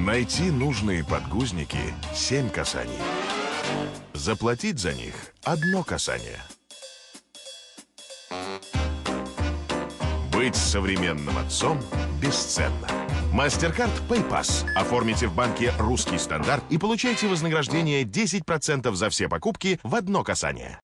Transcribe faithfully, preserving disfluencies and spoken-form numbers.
Найти нужные подгузники – семь касаний. Заплатить за них – одно касание. Быть современным отцом бесценно. Мастеркард PayPass. Оформите в банке «Русский стандарт» и получайте вознаграждение десять процентов за все покупки в одно касание.